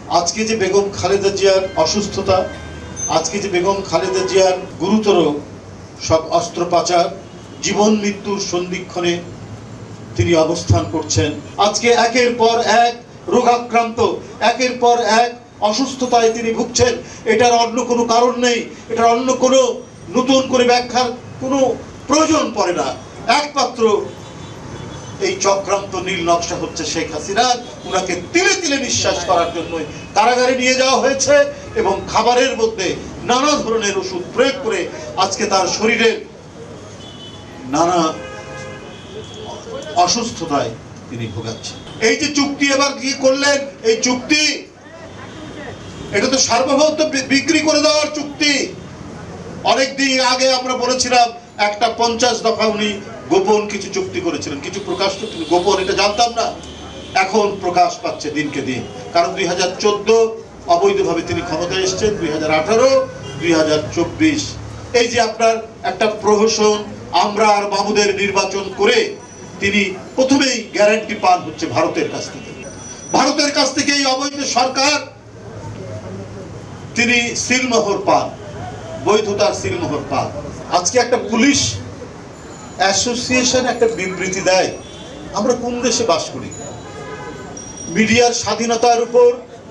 আজকে যে বেগম খালেদা জিয়ার অসুস্থতা, আজকে যে বেগম খালেদা জিয়ার গুরুতর সব অস্ত্রোপচার, জীবন মৃত্যুর সন্ধিক্ষণে তিনি অবস্থান করছেন। আজকে একের পর এক রোগাক্রান্ত, একের পর এক অসুস্থতায় তিনি ভুগছেন। এটার অন্য কোনো কারণ নেই, এটার অন্য কোনো নতুন করে ব্যাখ্যার কোনো প্রয়োজন পড়ে না। একমাত্র এই চক্রান্ত নীল নকশা হচ্ছে শেখ হাসিনা। উনাকে তিলে তিলে নিঃশ্বাস করার জন্য কারাগারে নিয়ে যাওয়া হয়েছে এবং খাবারের মধ্যে নানা ধরনের ওষুধ প্রয়োগ করে আজকে তার শরীরের নানা অসুস্থতায় তিনি ভোগাচ্ছেন। এই যে চুক্তি এবার কি করলেন, এই চুক্তি এটা তো সার্বভৌম বিক্রি করে দেওয়ার চুক্তি। অনেকদিন আগে আমরা বলেছিলাম একটা 50 দফা উনি গোপন কিছু চুক্তি করেছিলেন, কিছু প্রকাশ গোপন, এটা জানতাম না। এখন প্রকাশ পাচ্ছে দিনকে দিন, কারণ 2014 অবৈধভাবে তিনি ক্ষমতায় এসেছেন, 2018, 2024 এই যে আপনার একটা প্রহসন, আমরা আর মামুদের নির্বাচন করে তিনি প্রথমেই গ্যারান্টি পান হচ্ছে ভারতের কাছ থেকে। ভারতের কাছ থেকে এই অবৈধ সরকার তিনি সিলমোহর পান, বৈধতার সিলমোহর পান। আজকে একটা পুলিশ অ্যাসোসিয়েশন একটা বিবৃতি দেয়, আমরা কোন দেশে বাস করি? মিডিয়ার স্বাধীনতার উপর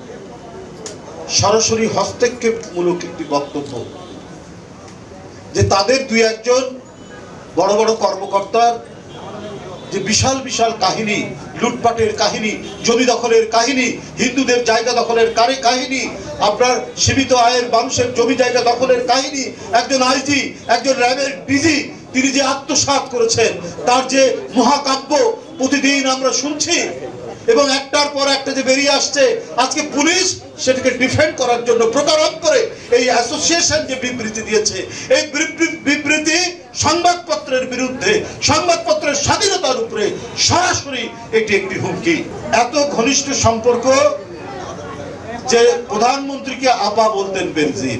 সরাসরি হস্তক্ষেপমূলক একটি বক্তব্য, যে তাদের দুই একজন বড় বড় কর্মকর্তার যে বিশাল বিশাল কাহিনী, লুটপাটের কাহিনী, জমি দখলের কাহিনী, হিন্দুদের জায়গা দখলের কাহিনী, আপনার সীমিত আয়ের মানুষের জমি জায়গা দখলের কাহিনী, একজন আইজি, একজন র্যাবের ডিজি তিনি যে আত্মসাৎ করেছেন, তার যে মহাকাব্য প্রতিদিন আমরা শুনছি এবং একটার পর একটা যে বেরিয়ে আসছে। আজকে পুলিশ সেটাকে ডিফেন্ড করার জন্য প্রতারক করে এই অ্যাসোসিয়েশন যে বিবৃতি দিয়েছে, এই বিবৃতি সংবাদপত্রের বিরুদ্ধে, সংবাদপত্রের স্বাধীনতার উপরে সরাসরি এটি একটি হুমকি। এত ঘনিষ্ঠ সম্পর্ক যে প্রধানমন্ত্রীকে আপা বলতেন বেনজির,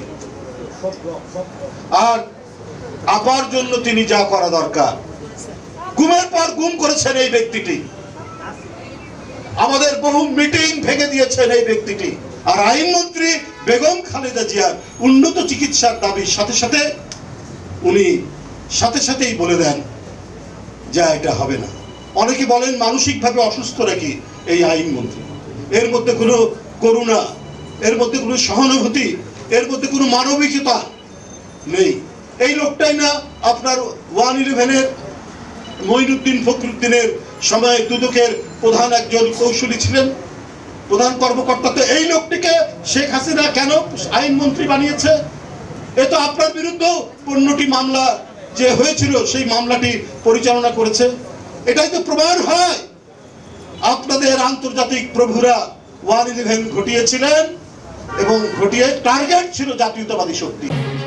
আর আপার জন্য তিনি যা করা দরকার গুমের পর গুম করেছেন এই ব্যক্তিটি। আমাদের বহু মিটিং ভেঙে দিয়েছেন এই ব্যক্তিটি। আর আইনমন্ত্রী বেগম খালেদা জিয়ার উন্নত চিকিৎসার দাবির সাথে সাথে উনি সাথে সাথেই বলে দেন যে এটা হবে না। অনেকে বলেন মানসিকভাবে অসুস্থ নাকি এই আইনমন্ত্রী। এর মধ্যে কোনো করুণা, এর মধ্যে কোনো সহানুভূতি, এর মধ্যে কোনো মানবিকতা নেই। এই লোকটাই না আপনার 111-এর মঈনুদ্দিন ফখরুদ্দিনের সময় দুদকের প্রধান একজন কৌশলী ছিলেন, প্রধান কর্মকর্তা। তো এই লোকটিকে শেখ হাসিনা কেন আইনমন্ত্রী বানিয়েছে? এ তো আপনার বিরুদ্ধে 15টি মামলা যে হয়েছিল সেই মামলাটি পরিচালনা করেছে। এটাই তো প্রমাণ হয় আপনাদের আন্তর্জাতিক প্রভুরা 111 ঘটিয়েছিলেন এবং ঘটিয়ে টার্গেট ছিল জাতীয়তাবাদী শক্তি।